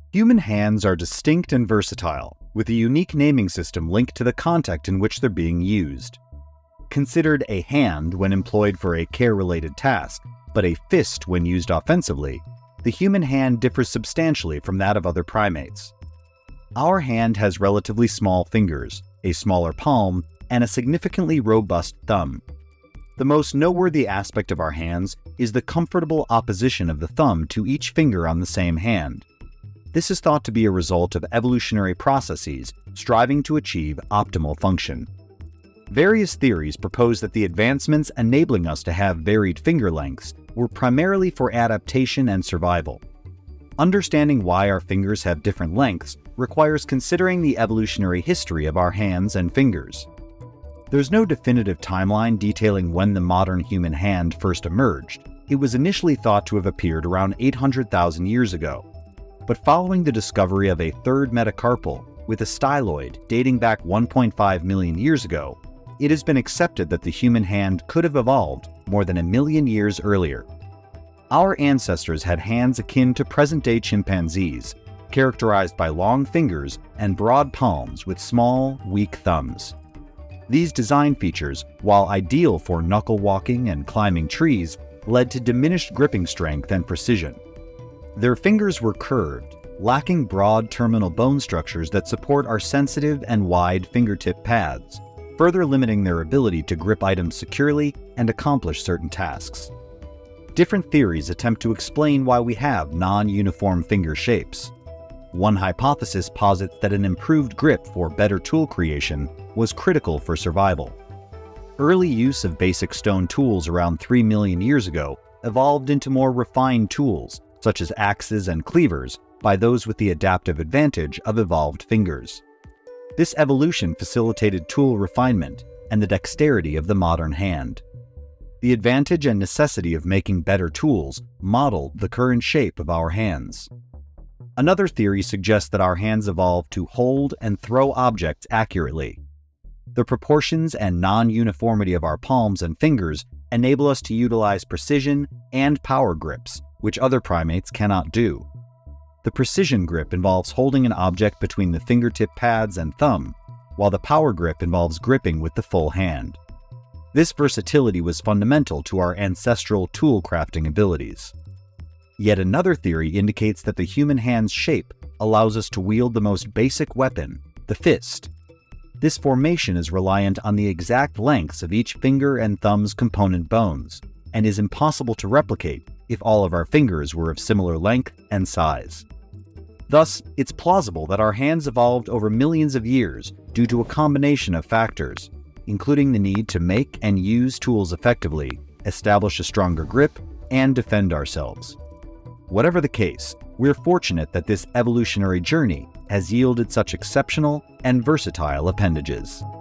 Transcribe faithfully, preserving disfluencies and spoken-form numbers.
Human hands are distinct and versatile, with a unique naming system linked to the context in which they're being used. Considered a hand when employed for a care-related task, but a fist when used offensively, the human hand differs substantially from that of other primates. Our hand has relatively small fingers, a smaller palm, and a significantly robust thumb. The most noteworthy aspect of our hands is the comfortable opposition of the thumb to each finger on the same hand. This is thought to be a result of evolutionary processes striving to achieve optimal function. Various theories propose that the advancements enabling us to have varied finger lengths were primarily for adaptation and survival. Understanding why our fingers have different lengths requires considering the evolutionary history of our hands and fingers. There's no definitive timeline detailing when the modern human hand first emerged. It was initially thought to have appeared around eight hundred thousand years ago. But following the discovery of a third metacarpal with a styloid dating back one point five million years ago, it has been accepted that the human hand could have evolved more than a million years earlier. Our ancestors had hands akin to present-day chimpanzees, characterized by long fingers and broad palms with small, weak thumbs. These design features, while ideal for knuckle walking and climbing trees, led to diminished gripping strength and precision. Their fingers were curved, lacking broad terminal bone structures that support our sensitive and wide fingertip pads, further limiting their ability to grip items securely and accomplish certain tasks. Different theories attempt to explain why we have non-uniform finger shapes. One hypothesis posits that an improved grip for better tool creation was critical for survival. Early use of basic stone tools around three million years ago evolved into more refined tools, such as axes and cleavers, by those with the adaptive advantage of evolved fingers. This evolution facilitated tool refinement and the dexterity of the modern hand. The advantage and necessity of making better tools modeled the current shape of our hands. Another theory suggests that our hands evolved to hold and throw objects accurately. The proportions and non-uniformity of our palms and fingers enable us to utilize precision and power grips, which other primates cannot do. The precision grip involves holding an object between the fingertip pads and thumb, while the power grip involves gripping with the full hand. This versatility was fundamental to our ancestral tool crafting abilities. Yet another theory indicates that the human hand's shape allows us to wield the most basic weapon, the fist. This formation is reliant on the exact lengths of each finger and thumb's component bones, and is impossible to replicate if all of our fingers were of similar length and size. Thus, it's plausible that our hands evolved over millions of years due to a combination of factors, including the need to make and use tools effectively, establish a stronger grip, and defend ourselves. Whatever the case, we're fortunate that this evolutionary journey has yielded such exceptional and versatile appendages.